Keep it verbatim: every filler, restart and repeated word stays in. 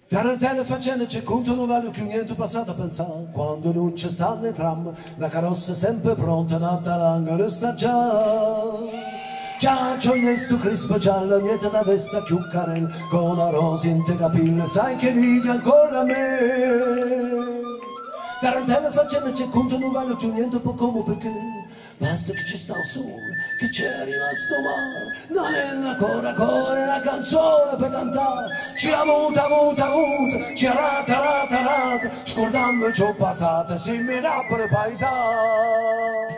Tarantelle faccende c'è conto non vale più niente passato a pensare. Quando non c'è stanno i tram, la carrozza è sempre pronta, nata l'angolo sta già. Chiaccio in sto crispo giallo, niente da vesta più carel, con la rosa in te capille, sai che vivi ancora a me. Tarantelle faccende c'è conto non vale più niente po' come perché basta che ci sta il sole, che c'è rimasto male, non è una cora cora, una canzone per cantare, ci ha avuta, avuta, avuta, ci ha rata, rata, rata, scordando ciò passato, si mi dà per paesare.